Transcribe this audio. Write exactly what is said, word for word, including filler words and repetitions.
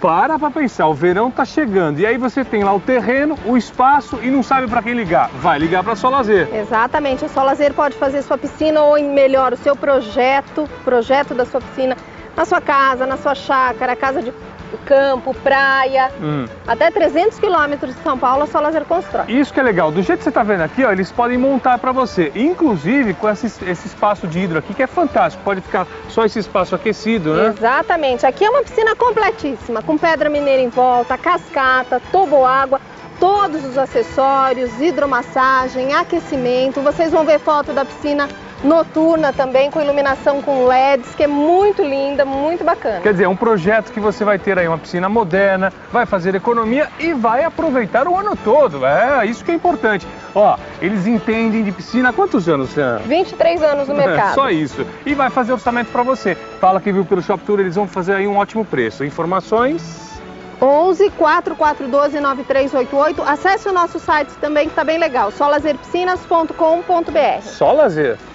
para pra pensar, o verão tá chegando e aí você tem lá o terreno, o espaço e não sabe para quem ligar. Vai ligar para Sol Lazer. Exatamente, a Sol Lazer pode fazer sua piscina ou melhor, o seu projeto, projeto da sua piscina na sua casa, na sua chácara, casa de campo, praia, hum. até trezentos quilômetros de São Paulo a Sol Lazer constrói. Isso que é legal, do jeito que você está vendo aqui, ó, eles podem montar para você, inclusive com esse, esse espaço de hidro aqui que é fantástico, pode ficar só esse espaço aquecido, né? Exatamente, aqui é uma piscina completíssima, com pedra mineira em volta, cascata, toboágua, todos os acessórios, hidromassagem, aquecimento, vocês vão ver foto da piscina noturna também, com iluminação com L E Ds, que é muito linda, muito bacana. Quer dizer, é um projeto que você vai ter aí uma piscina moderna, vai fazer economia e vai aproveitar o ano todo. É, isso que é importante. Ó, eles entendem de piscina há quantos anos, Luciana? vinte e três anos no mercado. É, só isso. E vai fazer orçamento para você. Fala que viu pelo Shop Tour, eles vão fazer aí um ótimo preço. Informações... onze, quatro quatro um dois, nove três oito oito. Acesse o nosso site também, que está bem legal, sol lazer piscinas ponto com ponto br. Só Lazer?